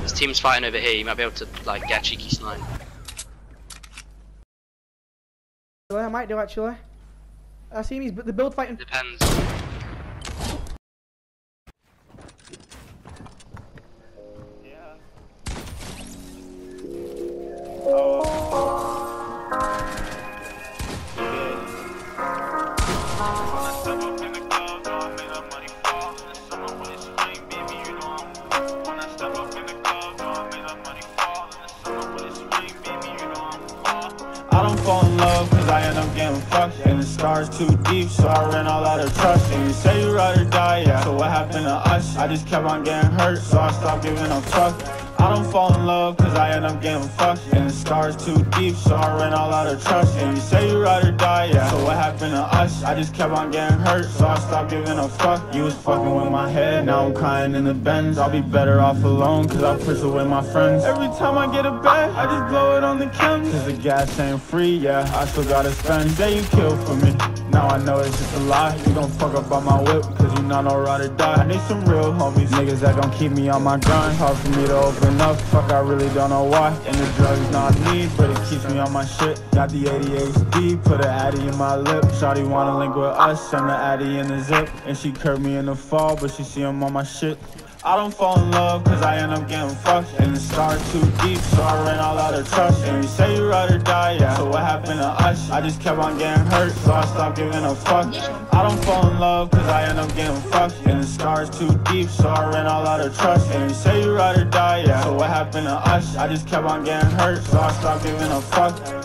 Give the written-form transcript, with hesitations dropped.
This team's fighting over here, you might be able to like get a cheeky snipe. I might do actually. I see him, the build fighting. Depends. I don't fall in love cause I end up getting fucked, and the scars too deep, so I ran all out of trust. And you say you ride or die, yeah, so what happened to us? I just kept on getting hurt, so I stopped giving a fuck. I don't fall in love cause I end up getting fucked, and the scars too deep, so I ran all out of trust. And you say you ride or die, yeah, so what happened to us? I just kept on getting hurt, so I stopped giving a fuck. You was fucking with my head, now I'm crying in the Benz. I'll be better off alone cause I push away my friends. Every time I get a bag, I just blow it on the chems, cause the gas ain't free, yeah, I still gotta spend. Say you killed for me, now I know it's just a lie. You gon' fuck up on my whip, cause you not no ride or die. I need some real homies, niggas that gon' keep me on my grind. Hard for me to open up, fuck I really don't know why. And the drugs not me, but it keeps me on my shit. Got the ADHD, put an Addy in my lip. Shawty wanna link with us, send the Addy in the zip. And she curved me in the fall, but she see him on my shit. I don't fall in love cause I end up getting fucked, and the scars too deep, so I ran all out of trust. And you say you ride or die, yeah, so what happened to us? I just kept on getting hurt, so I stopped giving a fuck. I don't fall in love cause I end up getting fucked, and the scars too deep, so I ran all out of trust. And you say you ride or die, yeah, so what happened to us? I just kept on getting hurt, so I stopped giving a fuck.